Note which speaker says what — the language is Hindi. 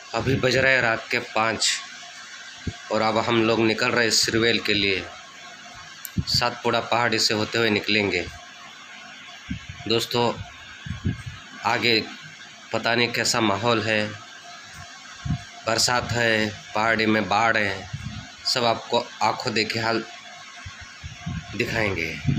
Speaker 1: अभी बज रहे हैं रात के 5 और अब हम लोग निकल रहे सिरवेल के लिए। सातपुड़ा पहाड़ी से होते हुए निकलेंगे। दोस्तों आगे पता नहीं कैसा माहौल है, बरसात है, पहाड़ी में बाढ़ है, सब आपको आंखों देखे हाल दिखाएंगे।